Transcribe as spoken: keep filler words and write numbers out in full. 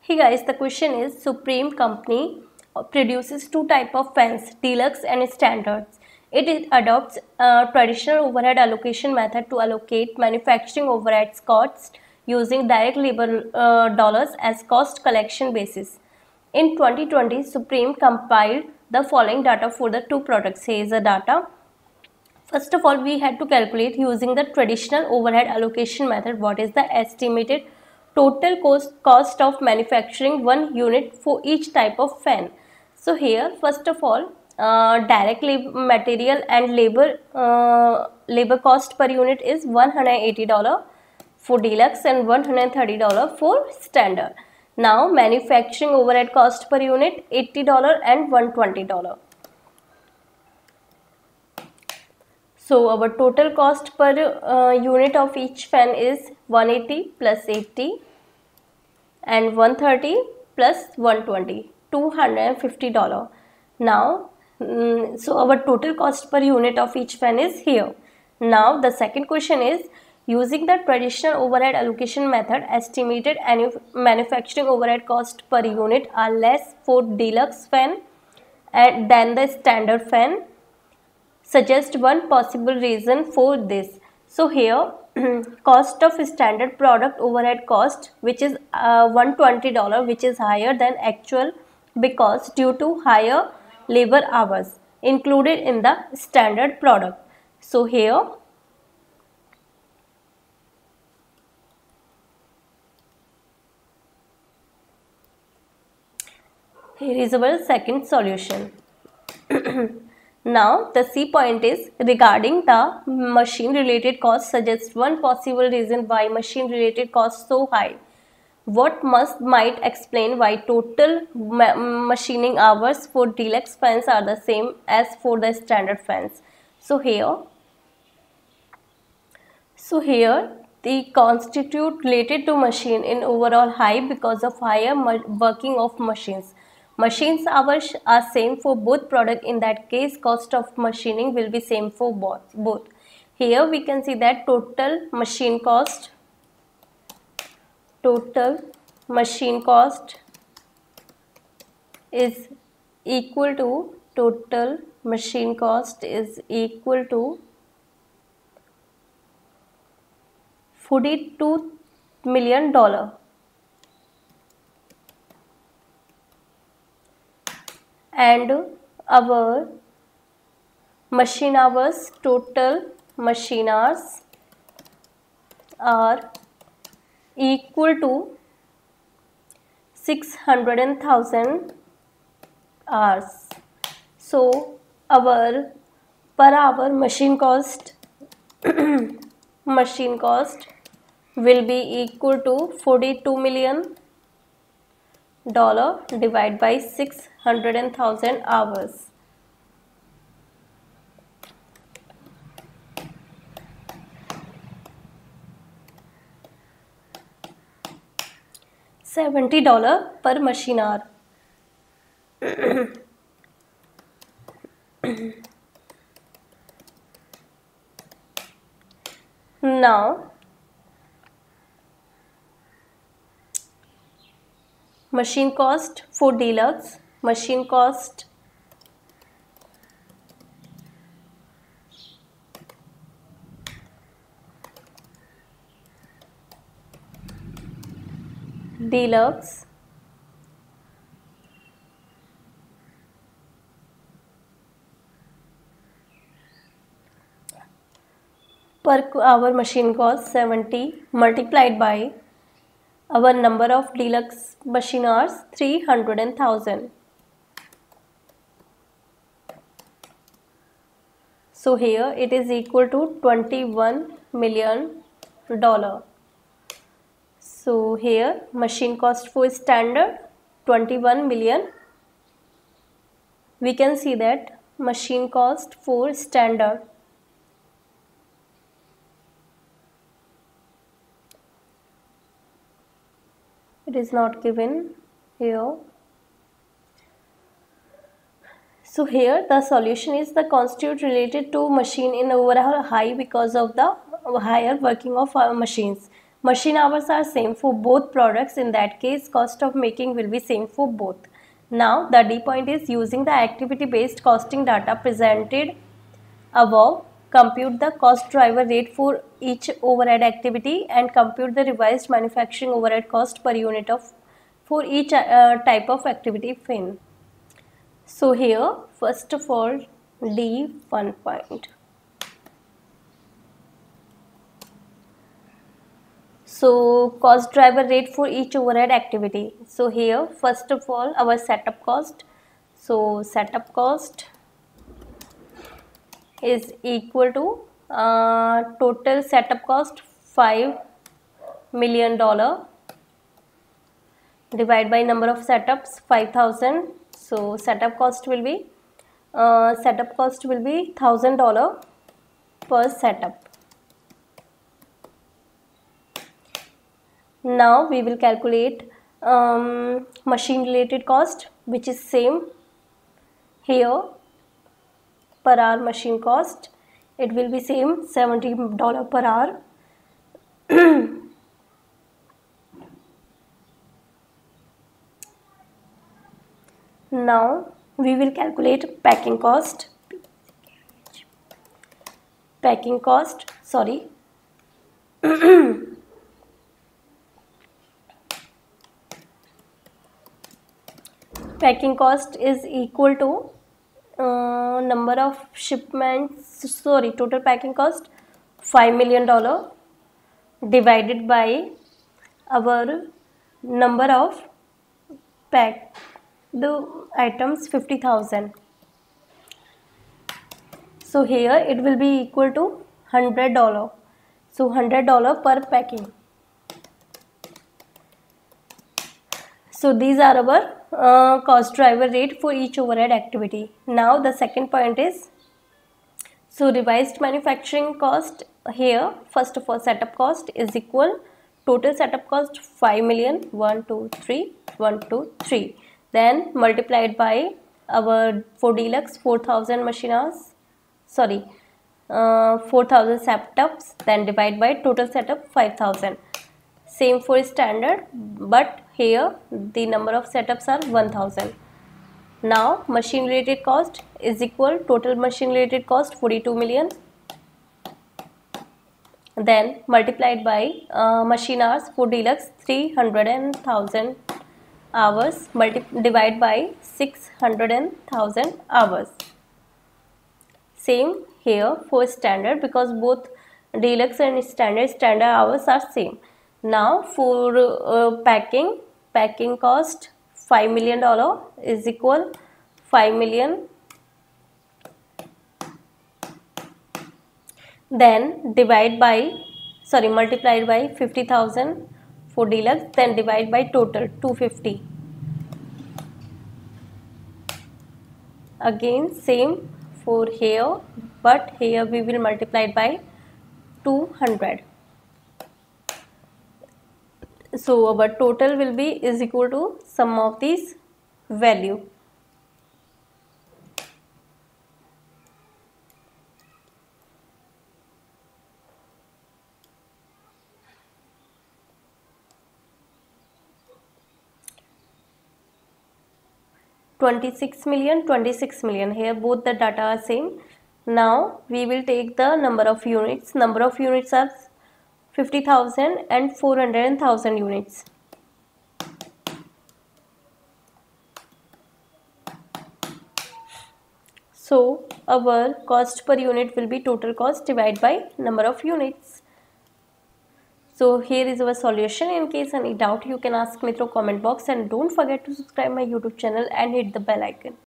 Hey guys, the question is Supreme Company produces two type of fans, Deluxe and Standards. It is adopts a traditional overhead allocation method to allocate manufacturing overheads costs using direct labor uh, dollars as cost collection basis. In twenty twenty, Supreme compiled the following data for the two products. Here is the data. First of all, we had to calculate using the traditional overhead allocation method what is the estimated total cost, cost of manufacturing one unit for each type of fan. So here, first of all, uh, direct material and labor uh, labor cost per unit is one hundred eighty dollars for Deluxe and one hundred thirty dollars for Standard. Now, manufacturing overhead cost per unit eighty dollars and one hundred twenty dollars. So our total cost per uh, unit of each fan is one hundred eighty plus eighty and one hundred thirty plus one hundred twenty, two hundred fifty dollars. Now, mm, so our total cost per unit of each fan is here. Now the second question is, using the traditional overhead allocation method, estimated manufacturing overhead cost per unit are less for Deluxe fan and than the Standard fan. Suggest one possible reason for this. So here cost of standard product overhead cost, which is uh, one hundred twenty dollars, which is higher than actual because due to higher labor hours included in the standard product. So here here is our second solution. Now the C point is regarding the machine related cost suggests one possible reason why machine related costs so high. What must might explain why total ma machining hours for Deluxe fans are the same as for the Standard fans. So here, so here the constitute related to machine in overall high because of higher working of machines. Machines hours are same for both product. In that case, cost of machining will be same for both. both. Here we can see that total machine cost, total machine cost is equal to, total machine cost is equal to forty-two million dollars. And our machine hours, total machine hours are equal to six hundred thousand hours. So our per hour machine cost machine cost will be equal to forty-two million dollar divided by six hundred thousand hours. seventy dollars per machine hour. Now machine cost for Deluxe, machine cost Deluxe per hour machine cost seventy multiplied by our number of Deluxe machine hours three hundred thousand. So here it is equal to twenty-one million dollar. So here machine cost for Standard twenty-one million. We can see that machine cost for Standard it is not given here. So here the solution is the constitute related to machine in overall high because of the higher working of our machines. Machine hours are same for both products. In that case, cost of making will be same for both. Now the D point is using the activity based costing data presented above, compute the cost driver rate for each overhead activity and compute the revised manufacturing overhead cost per unit of for each uh, type of activity fin. So here first of all D one point. So cost driver rate for each overhead activity. So here first of all our setup cost. So setup cost is equal to uh, total setup cost five million dollar divided by number of setups five thousand. So setup cost will be uh, setup cost will be thousand dollar per setup. Now we will calculate um, machine related cost, which is same here per hour machine cost. It will be same seventy dollars per hour. Now we will calculate packing cost. Packing cost, sorry. Packing cost is equal to uh, number of shipments, sorry, total packing cost five million dollar divided by our number of packed items fifty thousand. So here it will be equal to one hundred dollars. So one hundred dollars per packing. So these are our uh, cost driver rate for each overhead activity. Now the second point is, so revised manufacturing cost here, first of all setup cost is equal total setup cost five million, one, two, three, one, two, three. Then multiplied by our for deluxe four thousand machine hours, sorry, uh, four thousand setups, then divide by total setup five thousand. Same for standard, but here the number of setups are one thousand. Now machine related cost is equal total machine related cost forty-two million, then multiplied by uh, machine hours for deluxe three hundred thousand hours, multi divide by six hundred thousand hours. Same here for standard, because both deluxe and standard standard hours are same. Now for uh, packing, packing cost five million dollar is equal five million, then divide by, sorry, multiplied by fifty thousand for deluxe, then divide by total two hundred fifty. Again same for here, but here we will multiply by two hundred. So our total will be is equal to sum of these value. twenty-six million, twenty-six million, here both the data are same. Now we will take the number of units. Number of units are fifty thousand and four hundred thousand units. So our cost per unit will be total cost divided by number of units. So here is our solution. In case any doubt, you can ask me through comment box, and don't forget to subscribe my YouTube channel and hit the bell icon.